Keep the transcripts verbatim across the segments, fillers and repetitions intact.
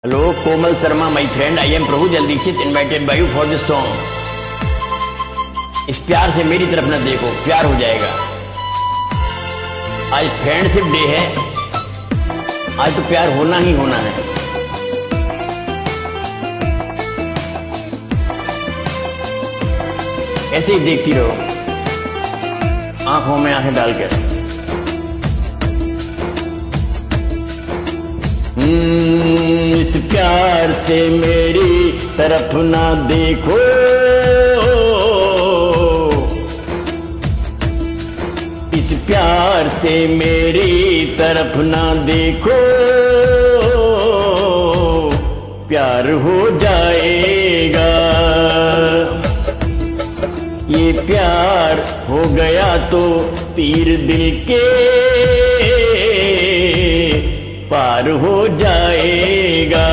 Hello Komal Sharma my friend, I am Prabhu Jal Dikshit invited by you for this song. इस प्यार से मेरी तरफ न देखो, प्यार हो जाएगा। आज फ्रेंडशिप डे है, आज तो प्यार होना ही होना है। ऐसे ही देखती रहो, आंखों में आंखें डालकर। इस प्यार से मेरी तरफ ना देखो, इस प्यार से मेरी तरफ ना देखो, प्यार हो जाएगा। ये प्यार हो गया तो तीर दिल के पार हो जाएगा।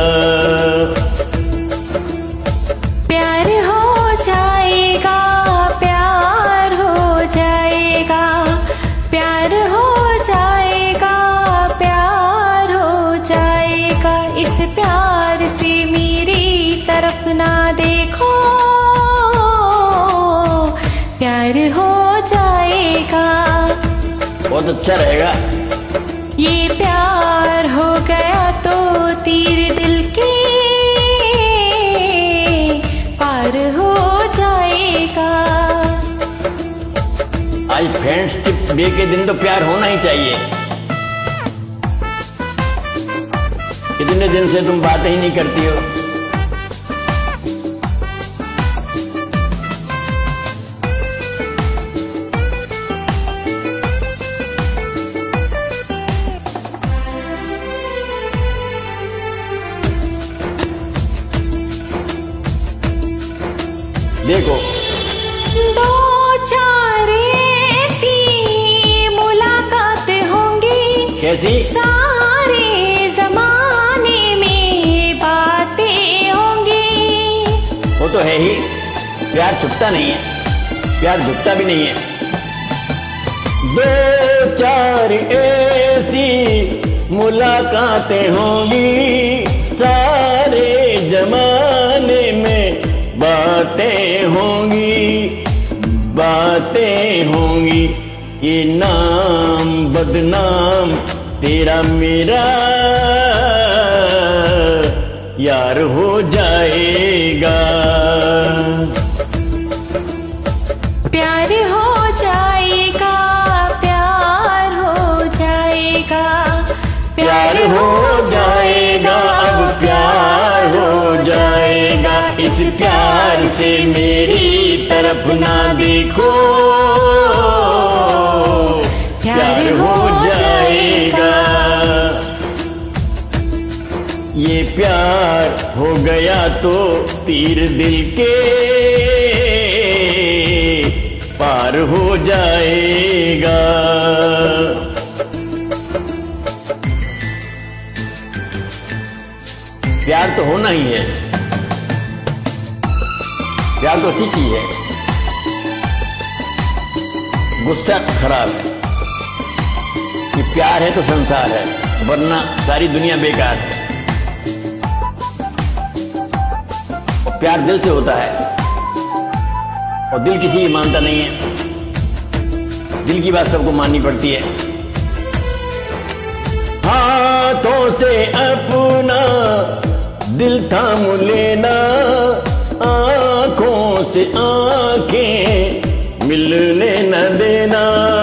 प्यार हो जाएगा, प्यार हो जाएगा, प्यार हो जाएगा, प्यार हो जाएगा। इस प्यार से मेरी तरफ ना देखो, प्यार हो जाएगा। बहुत अच्छा रहेगा। ये प्यार हो गया तो तीर दिल के पार हो जाएगा। आज फ्रेंडशिप डे के दिन तो प्यार होना ही चाहिए। कितने दिन से तुम बातें ही नहीं करती हो। देखो दो चार ऐसी मुलाकात होंगी, कैसी? सारे जमाने में बातें होंगी। वो तो है ही, प्यार छुपता नहीं है, प्यार झुकता भी नहीं है। दो चार ऐसी मुलाकातें होंगी, सारे जमाने में बातें होंगी, बातें होंगी। ये नाम बदनाम तेरा मेरा यार हो जाएगा। प्यार हो जाएगा, प्यार हो जाएगा, प्यार हो जाएगा, अब प्यार हो जाएगा। इस प्यार से मेरी तरफ ना देखो, प्यार हो जाएगा। ये प्यार हो गया तो तीर दिल के पार हो जाएगा। प्यार तो होना ही है, प्यार तो अच्छी चीज है। गुस्सा खराब है। ये प्यार है तो संसार है, वरना सारी दुनिया बेकार है। और प्यार दिल से होता है, और दिल किसी की मानता नहीं है। दिल की बात सबको माननी पड़ती है। हाथों से अपना दिल थाम लेना, आंखों से आंखें मिलने न देना।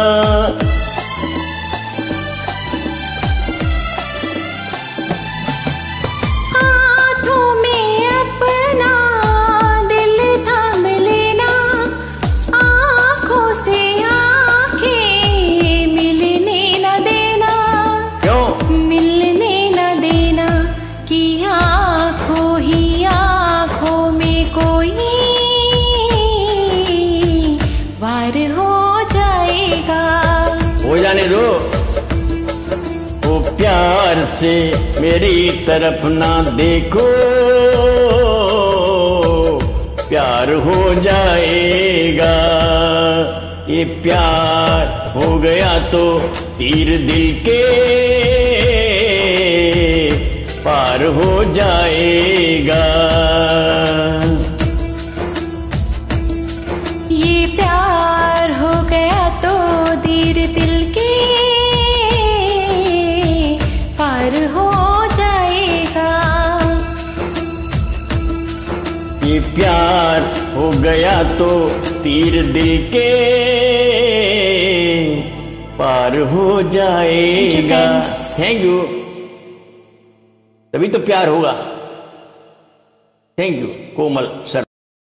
हाथों में अपना दिल थाम लेना, आंखों से आंखें मिलने न देना। क्यों मिलने न देना कि आंखों ही आंखों में कोई वार हो जाएगा। हो जाने दो। वो प्यार से मेरी तरफ ना देखो, प्यार हो जाएगा। ये प्यार हो गया तो तीर दिल के पार पार हो जाएगा। ये प्यार हो गया तो तीर दिल के पार हो जाएगा। ये प्यार हो गया तो तीर दिल के पार हो जाएगा। Thank you. तभी तो प्यार होगा। Thank you Komal sir.